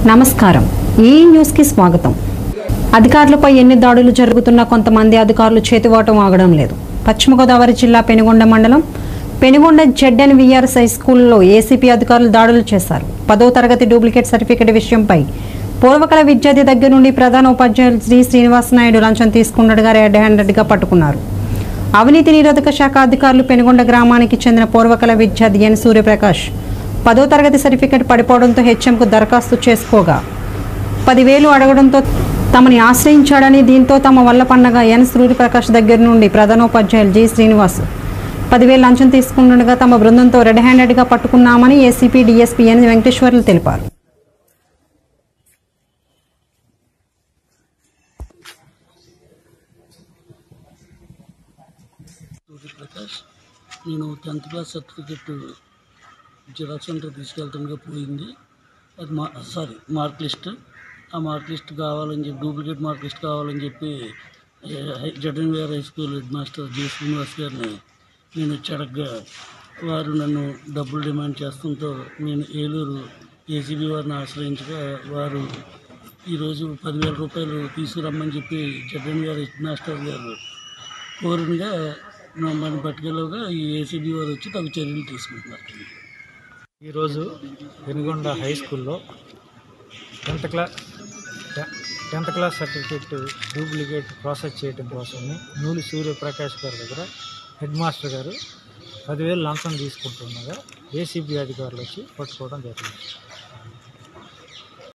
నమస్కారం ఈ న్యూస్ కి స్వాగతం। అధికారులపై ఎన్ని దాడులు జరుగుతున్నా కొంతమంది అధికారులు చేతివాటం ఆగడం లేదు। పశ్చిమ గోదావరి జిల్లా పెనుగొండ మండలం పెనుగొండ జెడ్ఎన్వీఆర్ఎస్ హై స్కూల్లో ఏసీపీ అధికారులు దాడులు చేశారు। 10వ తరగతి డూప్లికేట్ సర్టిఫికెట్ విషయంపై పూర్వకళ విద్యార్థి దగ్గర నుండి ప్రధాన ఉపాధ్యాయులు శ్రీనివాస్ నాయుడు లంచం తీసుకున్నట్టుగా రెడ్ హ్యాండెడ్గా పట్టుకున్నారు। అవినీతి నిరోధక శాఖ అధికారులు పెనుగొండ గ్రామానికి చెందిన పూర్వకళ విద్యార్థి ఎన్ సూర్యప్రకాష్ 10వ తరగతి సర్టిఫికెట్ పడిపోవడంతో హెచ్ఎంకు దరఖాస్తు చేసుకోగా 10,000 అడగడంతో తమని ఆశ్రయించాడని, దీంతో తమ వల్ల పన్నగా ఎన్ సూర్యప్రకాష్ దగ్గర నుండి ప్రధానోపాధ్యాయులు జి శ్రీనివాస్ 10,000 లంచం తీసుకుంటుండగా తమ బృందంతో రెడ్ హ్యాండెడ్గా పట్టుకున్నామని ఏసీపీ డీఎస్పీ ఎన్ వెంకటేశ్వర్లు తెలిపారు। నేను 10th class certificate xerox centre తీసుకెళ్తుండగా పోయింది। అది మార్క్ లిస్ట్, ఆ మార్క్ లిస్ట్ కావాలని చెప్పి, డూప్లికేట్ మార్క్ లిస్ట్ కావాలని చెప్పి ZNVR high school head master G Srinivas గారిని నేను అడగగా వారు నన్ను డబ్బులు డిమాండ్ చేస్తుంతో నేను ఏలూరు ఏసీబీ వారిని ఆశ్రయించగా వారు ఈరోజు 10,000 రూపాయలు తీసుకురమ్మని చెప్పి జెడ్ఎన్వీఆర్ హెడ్ మాస్టర్ గారు కోరినగా మమ్మల్ని పట్టుకెళ్ళగా ఈ ఏసీబీ వారు వచ్చి తగు చర్యలు తీసుకుంటున్నారు। ఈరోజు పెనుగొండ హై స్కూల్లో 10th class certificate duplicate process చేయడం కోసం నూలి సూర్యప్రకాష్ గారి దగ్గర హెడ్ మాస్టర్ గారు 10,000 లంచం తీసుకుంటుండగా ఏసీబీ అధికారులు వచ్చి పట్టుకోవడం జరిగింది।